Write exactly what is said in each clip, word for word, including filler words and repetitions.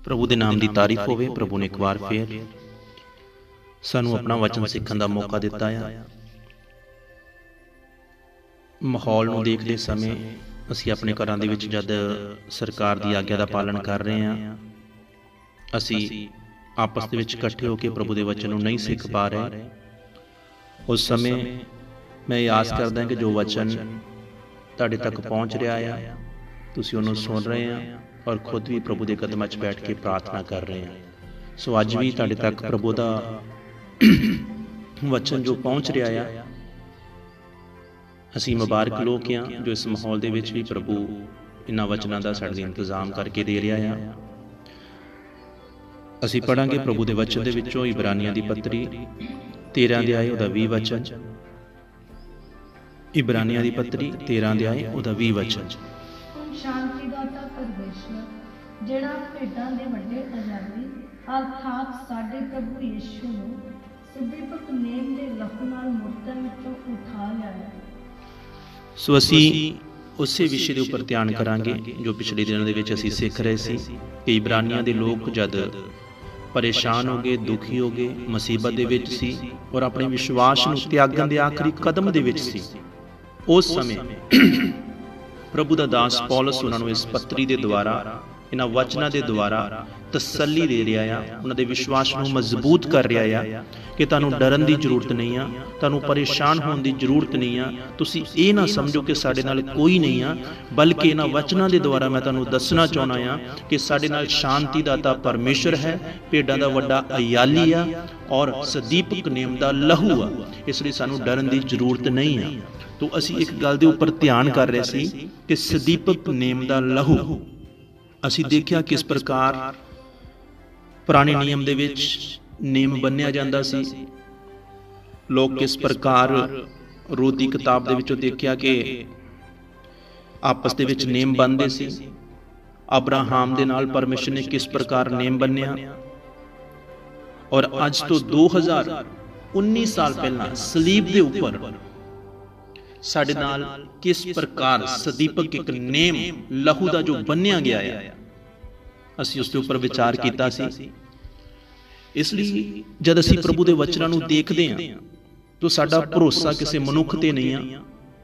प्रभु के नाम की तारीफ होवे। प्रभु ने एक बार फिर सानू अपना वचन सीखने का मौका दिता है। माहौल नूं देखते समय असी अपने घरां दे विच जद सरकार की आग्या का पालन कर रहे हैं, असी आपस दे विच इकट्ठे होकर प्रभु के वचन नूं नहीं सीख पा रहे। उस समय मैं ये आस करदा कि जो वचन तुहाडे तक पहुँच रहा है, तुसीं उहनूं सुन रहे हैं और खुद भी प्रभु के कदमां च बैठ के प्रार्थना कर रहे हैं। सो अज भी तुहाडे तक प्रभु का वचन जो पहुँच रहा है, असी मुबारक लोग हाँ जो इस माहौल के विच भी प्रभु इन्हां वचनों का साडे इंतजाम करके दे रहा है। असी पढ़ांगे प्रभु के वचन के विचों इब्रानियां दी पत्री तेरह अध्याय उहदा बीस वचन। इब्रानियां दी पत्री तेरह अध्याय उहदा बीस वचन। शांति दाता परमेश्वर जिहड़ा भेडां दे वड्डे आजादी अर्थात साडे प्रभु यीशु नूं सदीपक नेम दे लहू नाल मुर्दन विचों उठा लिया। सो असी उसे विषय के उपर ध्यान करांगे जो पिछले दिनों दे विच असी सीख रहे सी कि इब्रानियां दे लोग जद परेशान हो गए, दुखी हो गए, मुसीबत दे विच सी और अपने विश्वास नूं त्यागण दे आखिरी कदम दे विच सी, उस समय प्रभु का दास पौलुस उन्होंने इस पत्री के द्वारा इन्हां वचनों के द्वारा तसल्ली दे रहा है, उन्होंने विश्वास को मजबूत कर रहा है कि तुहानूं डरन की जरूरत नहीं है, तुहानूं परेशान होने की जरूरत नहीं है। तुसीं ये ना समझो कि साडे नाल कोई नहीं है, बल्कि इन्हां वचनों के द्वारा मैं तुहानूं दसना चाहुंदा हां कि साडे नाल शांति दाता परमेश्वर है, भेडां दा वड्डा अयाली आ और सदीपक नेम दा लहू आ, इसलिए सानूं डरन की जरूरत नहीं है। तो असी एक गल दे उपर ध्यान कर रहे सी कि सदीपक नेम दा लहू असी देखिया किस प्रकार पुराने नियम दे विच नेम बन्निया जांदा सी। लोग किस प्रकार रूत दी किताब दे विचों देखिया कि आपस दे विच नेम बनदे सी। अब्राहम दे नाल परमेश्वर ने किस प्रकार नेम बन्निया और अज तो दो हज़ार उन्नीस साल पहला सलीब दे उपर साडे नाल किस प्रकार सदीपक एक नेम लहू का जो बन्निया गया है, असी उसके उपर विचार किया सी। इसलिए जब असी प्रभु के वचनों को देखते हैं तो साडा भरोसा किसी मनुख ते नहीं है,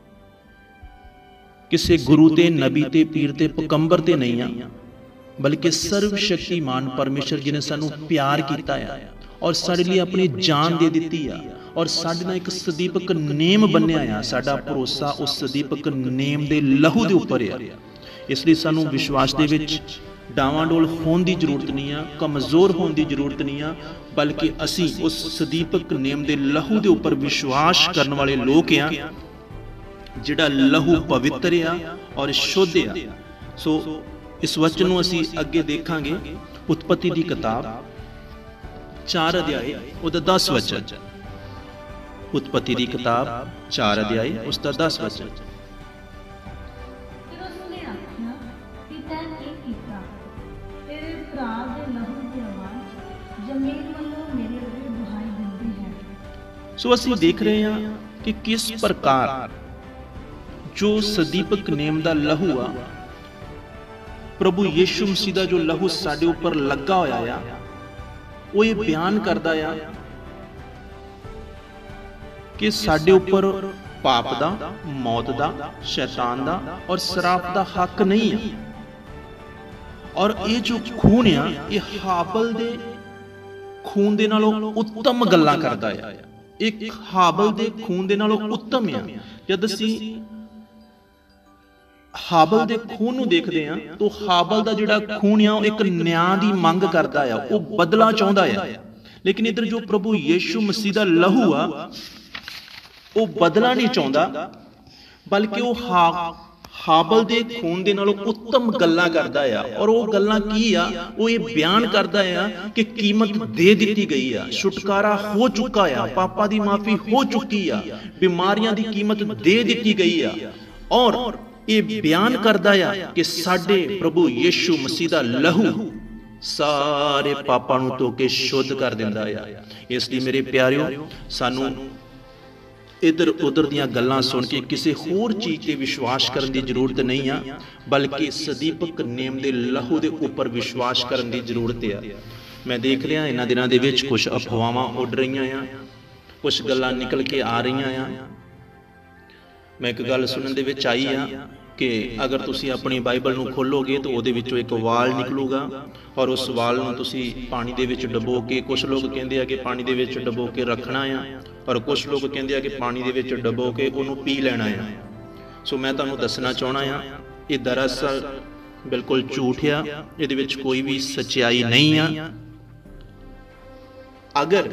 किसी गुरु ते नबी ते पीर ते पकंबर ते नहीं है, बल्कि सर्वशक्तिमान परमेश्वर जिन्हें सानू प्यार किया है और साडे लिए अपनी जान दे दी है और साडे नाल एक सदीपक नेम बन्निया आ। साडा भरोसा उस सदीपक नेम दे लहू दे उपर है। इसलिए सानू विश्वास दे विच डावाडोल होने की जरूरत नहीं है, कमजोर होने की जरूरत नहीं है, बल्कि असी उस सदीपक नेम दे लहू दे उपर विश्वास करने वाले लोग हैं जिहड़ा लहू पवित्र आ और शुद्ध आ। सो इस वचन नूं असी अगे देखांगे। उत्पत्ति की किताब चार अध्याय उहदा दस वचन। उत्पत्ति की किताब चार अध्याय उसका दस वचन। सो असीं देख रहे हैं कि किस प्रकार जो सदीपक नेम दा लहू आ, प्रभु यीशु मसीह दा जो लहू साडे उपर लगा होया आ, वो ये बयान करदा आ कि साडे उपर पाप दा, मौत दा, शैतान दा और शराब दा हक नहीं है। और ये जो खून आ, ये हाबल दे खून दे नालों उत्तम गल्लां करदा है। एक हाबल दे खून दे नालों उत्तम है। जद असीं हाबल दे खून नूं देखदे हां तो हाबल दा जिहड़ा खून आ एक न्याय दी मंग करदा है, वो बदला चाहुंदा है। लेकिन इधर जो प्रभु यीशु मसीह दा लहू आ, वो बदला नहीं चाहता, बल्कि वो हा हाबल दे खून दे नालों उत्तम गल्लां करदा है। और वो गल्लां की आ, वो ये बयान करदा है कि कीमत दे दी गई आ, छुटकारा हो चुका है, पापां दी माफी हो चुकी आ, बीमारियां दी कीमत दे दी गई आ। और ये बयान करदा है कि साडे प्रभु यीशु मसीह दा लहू सारे पापां नूं धो के शुद्ध कर दिंदा है। इसलिए मेरे प्यारिओ, सानू इधर उधर दियां गल्लां सुन के किसी होर चीज़ ते विश्वास करने की जरूरत नहीं आ, बल्कि सदीपक नेम दे लहू दे उपर विश्वास करने की जरूरत है। मैं देख रहा इन्हां दिनां दे विच कुछ अफवाहां उड़ रही हैं, कुछ गल्लां निकल के आ रही हैं। मैं एक गल सुनन दे विच आई आ कि अगर तुसी अपनी बाइबल नूं खोलोगे तो उहदे विचों एक वाल निकलूगा और उस वाल नूं तुसी पानी दे विच डबो के, कुछ लोग कहंदे आ कि पानी दे विच डबो के रखना आ, और कुछ लोग कहंदे आ कि पानी दे विच डबो के उहनूं पी लेना आ। सो मैं तुहानूं दसना चाहना आ, ये दरअसल बिल्कुल झूठ आ, इहदे विच कोई भी सच्चाई नहीं आ। अगर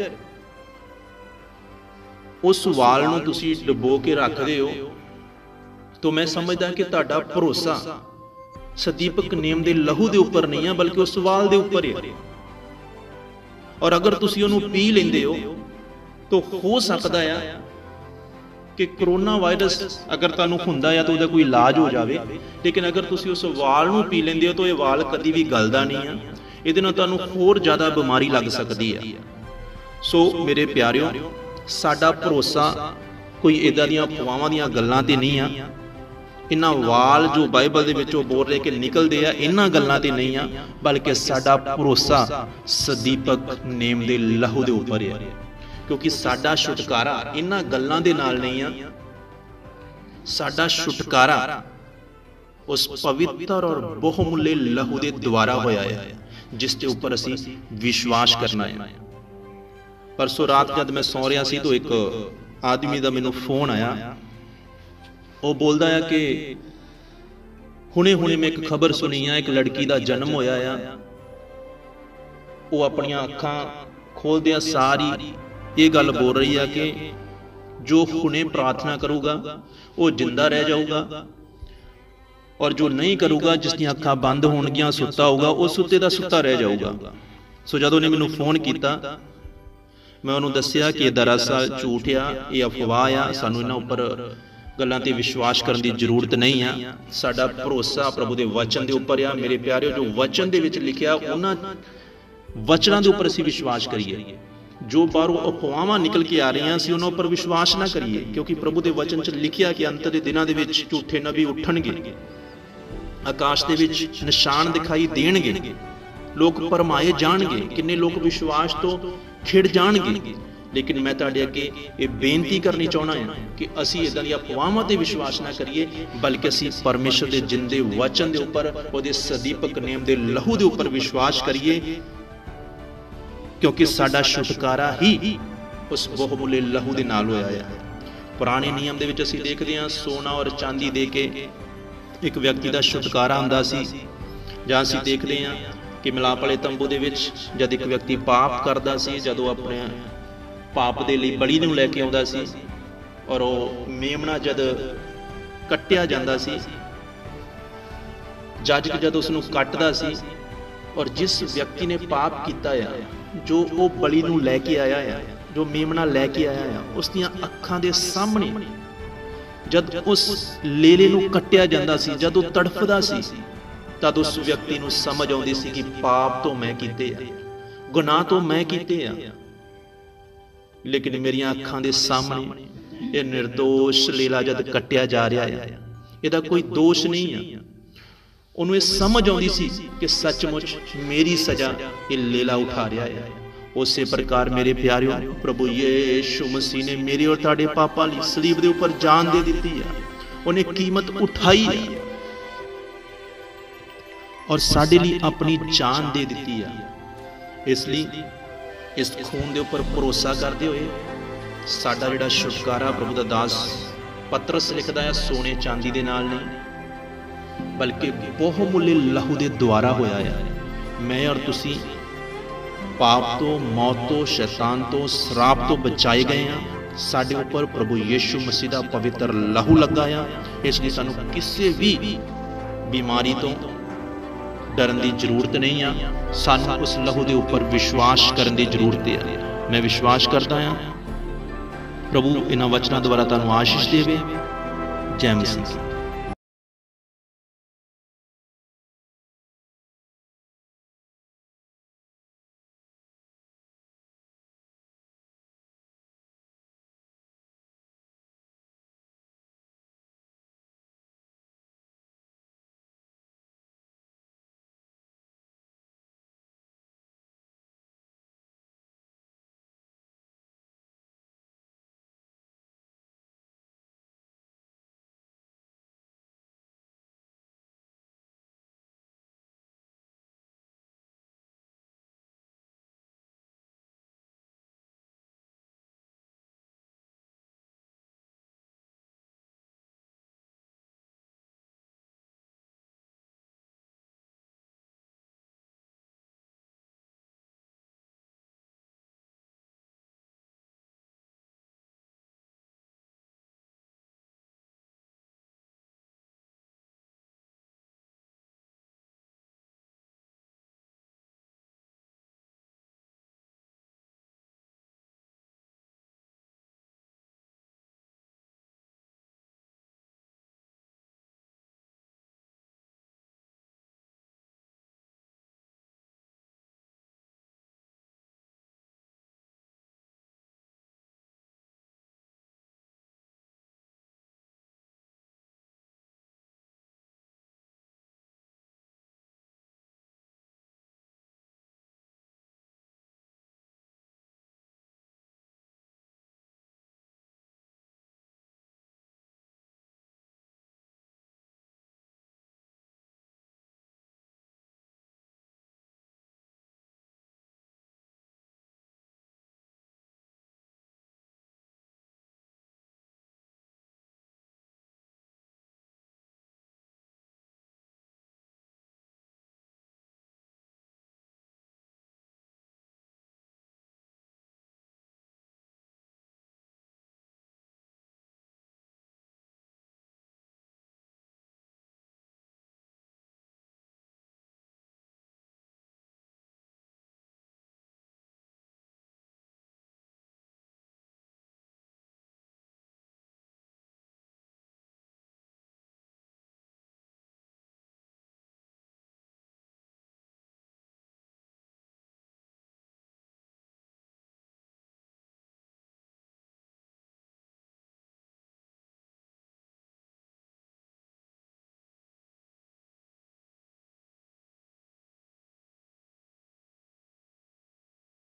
उस वाल नूं तुसी डबो के रखदे हो तो मैं समझदा कि तुहाडा भरोसा सदीपक नेम दे लहू दे उपर नहीं है, बल्कि उस वाल दे उपर है। और अगर तुसी उहनूं पी लैंदे हो तो हो सकदा है कि कोरोना वायरस अगर तुहानूं हुंदा है तो उहदा कोई इलाज हो जाए, लेकिन अगर तुसी उस वाल नूं पी लैंदे हो तो यह वाल कदी भी गलदा नहीं है, इहदे नाल तुहानूं होर ज़्यादा बीमारी लग सकदी है। सो मेरे प्यारिओ, साडा भरोसा कोई इदां दीयां अफवाहां दीयां गल्लां ते नहीं आ, इन्हां वाल जो बाइबल दे विचों बोल रहे कि निकलदे आ इन्हां गल्लां ते नहीं आ, बल्कि साडा भरोसा सदीपक नेम दे लहू दे उपर है। क्योंकि साडा छुटकारा इन्हां गल्लां दे नाल नहीं आ, साडा छुटकारा उस पवित्र और बहुमुल्ले लहू दे द्वारा होया है, जिस दे उपर असीं विश्वास करना है। परसों रात जद मैं सौ रहा सी तो एक आदमी का मैनू फोन आया, वो बोलता है कि हुणे हुणे मैं एक खबर सुनी है, एक लड़की का जन्म होया आ, वो अपन अखां खोलदियां सारी ये गल बोल रही है कि जो हुणे प्रार्थना करूगा वो जिंदा रह जाऊगा, और जो नहीं करूगा जिसकी अखां बंद होणगियां सुत्ता होगा वो सुत्ते दा सुत्ता रह जाऊगा। सो जदों ने मैनू फोन किया मैं उन्होंने दसिया कि दरअसल झूठ आ, ये अफवाह आ, सानू इन्हां उपर गल्लां ते विश्वास करने की जरूरत नहीं आ। साडा भरोसा प्रभु के वचन के उपर आ। मेरे प्यारे, जो वचन दे विच लिखिया उन्हां वचनां दे उपर असीं विश्वास करिए। जो बाहरों अफवाहां निकल के आ रही असीं उन्हां उपर विश्वास ना करिए, क्योंकि प्रभु के वचन च लिखिया कि अंत दे दिनां दे विच झूठे नबी उठणगे, आकाश दे विच निशान दिखाई देणगे, लोग भरमाए जाणगे, किन्ने लोग विश्वास तो खिड़ जाणगे। लेकिन मैं तुहाडे अगे ये बेनती करनी चाहना है कि असीं इदां दी अफवाहां ते विश्वास ना करिए, बल्कि असीं परमेश्वर के जिंदे वचन के उपर, उहदे सदीपक नेम दे लहू के उपर विश्वास करिए, क्योंकि साडा छुटकारा ही उस बहुमुल्ले लहू दे नाल होया है। पुराने नियम दे विच असीं देखदे हां सोना और चांदी दे के एक व्यक्ति का छुटकारा हुंदा सी, जां असीं देखदे हां कि मिलाप वाले तंबू दे विच जद एक व्यक्ति पाप करदा सी, जदों अपने पाप दे लई बलि नूं लैके आउंदा सी और वो मेमना जद कट्टिया जांदा सी, जज जद उसनूं कट्टदा सी, और जिस व्यक्ति ने पाप किया है, जो वो बलि नूं लैके आया है, जो मेमना लैके आया है, उस दियां अखां दे सामने जद उस लेले नूं कट्टिया जांदा सी, जद वो तड़फदा सी, तद उस व्यक्ति नूं समझ आउंदी सी कि पाप तो मैं कीते आ, गुनाह तो मैं कीते आ, लेकिन मेरियां अखां दे सामने ये निर्दोष लेला जद कट्टिया जा रहा है, इहदा कोई दोष नहीं है। उन्होंने ये समझ आउंदी सी कि सचमुच मेरी सजा ये लेला उठा रहा है। उस प्रकार मेरे प्यारियों, प्रभु यीशु मसीह ने मेरे और तुहाडे पापां लई सलीब दे उपर जान दे दित्ती है, उन्हें कीमत उठाई है और साडे लई अपनी जान दे दित्ती है। इसलिए इस खून के उपर भरोसा करते हुए साडा जिहड़ा छुटकारा प्रभु दा दास पतरस लिखदा है सोने चांदी दे नाल नहीं, बल्कि बहुमुल्ले लहू दे द्वारा होया है। मैं और तुसी पाप तो, मौत तो, शैतान तो, श्राप तो बचाए गए हैं। साडे उपर प्रभु यीशु मसीह दा पवित्र लहू लगा है, इसलिए सानू किसी भी बीमारी तो डरन की जरूरत नहीं आ। सानू उस लहू के उपर विश्वास करने की जरूरत है। मैं विश्वास करता हाँ प्रभु इन्हां वचनां द्वारा तुहानूं आशीष देवे। जय मसीह।